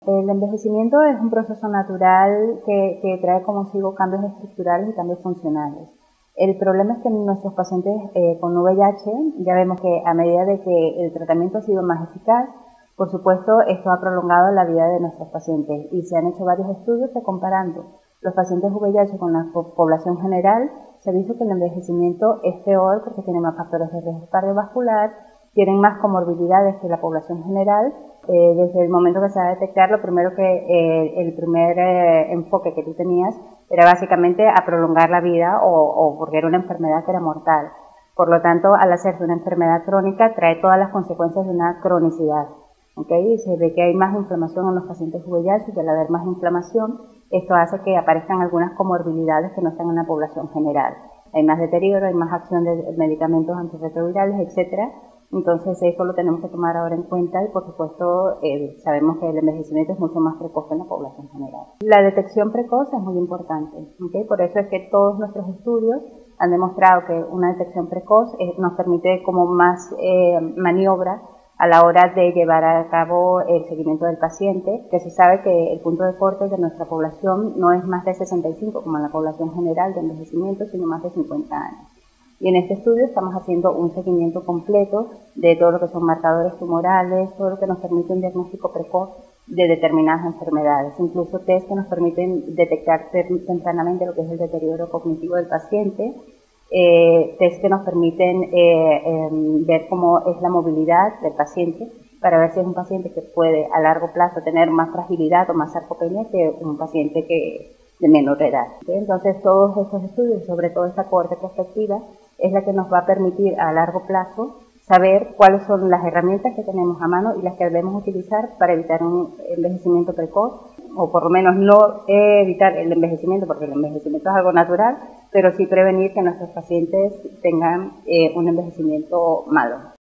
El envejecimiento es un proceso natural que trae consigo cambios estructurales y cambios funcionales. El problema es que en nuestros pacientes con VIH ya vemos que a medida de que el tratamiento ha sido más eficaz, por supuesto esto ha prolongado la vida de nuestros pacientes y se han hecho varios estudios que comparando los pacientes VIH con la población general se ha visto que el envejecimiento es peor porque tienen más factores de riesgo cardiovascular, tienen más comorbilidades que la población general. Desde el momento que se va a detectar, lo primero el primer enfoque que tú tenías era básicamente a prolongar la vida o porque era una enfermedad que era mortal. Por lo tanto, al hacerse una enfermedad crónica, trae todas las consecuencias de una cronicidad. ¿Okay? Se ve que hay más inflamación en los pacientes VIH y al haber más inflamación, esto hace que aparezcan algunas comorbilidades que no están en la población general. Hay más deterioro, hay más acción de medicamentos antirretrovirales, etcétera. Entonces eso lo tenemos que tomar ahora en cuenta y por supuesto sabemos que el envejecimiento es mucho más precoz en la población general. La detección precoz es muy importante, ¿okay? Por eso es que todos nuestros estudios han demostrado que una detección precoz nos permite como más maniobra a la hora de llevar a cabo el seguimiento del paciente, que se sabe que el punto de corte de nuestra población no es más de 65 como en la población general de envejecimiento, sino más de 50 años. Y en este estudio estamos haciendo un seguimiento completo de todo lo que son marcadores tumorales, todo lo que nos permite un diagnóstico precoz de determinadas enfermedades, incluso test que nos permiten detectar tempranamente lo que es el deterioro cognitivo del paciente, test que nos permiten ver cómo es la movilidad del paciente para ver si es un paciente que puede a largo plazo tener más fragilidad o más sarcopenia que un paciente de menor edad. Entonces todos estos estudios, sobre todo esta cohorte prospectiva, es la que nos va a permitir a largo plazo saber cuáles son las herramientas que tenemos a mano y las que debemos utilizar para evitar un envejecimiento precoz, o por lo menos no evitar el envejecimiento, porque el envejecimiento es algo natural, pero sí prevenir que nuestros pacientes tengan un envejecimiento malo.